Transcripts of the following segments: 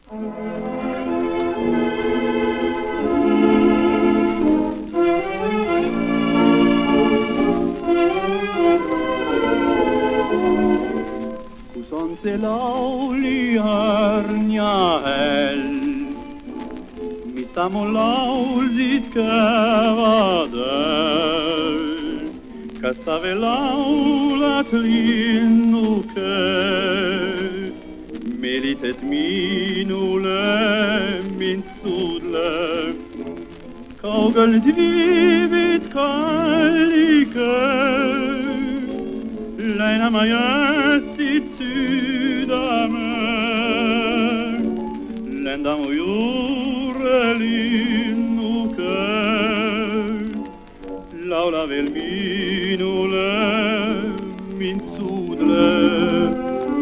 Kus on see lauljärn ja hell, mis sa mul laulsid kevadel? Kas sa veel laulad, linnuke, meelites minule mind suudleb? Kaugel nüüd viibid, kallike, läinama jätsid südame. Lenda mu juurde, linnuke, laula veel minule, mind suudleb.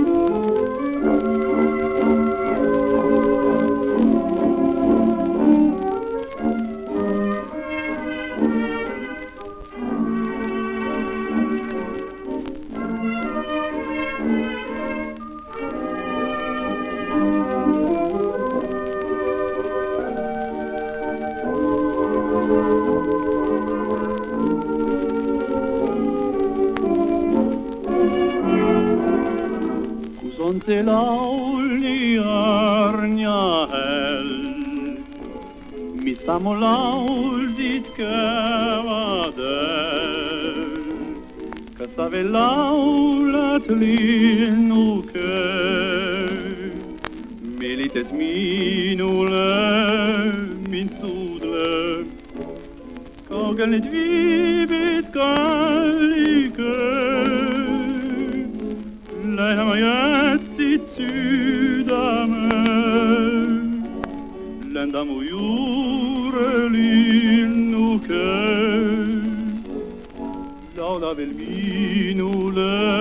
On see lauljärn ja hell, mis sa mu laulsid kevadel? Kas sa veel laulad, linnuke, meelites minule mind suudleb? Kaugel nüüd viibid, kallike, läinama jätsid südame. Lenda mu juurde, linnuke, laula veel minule.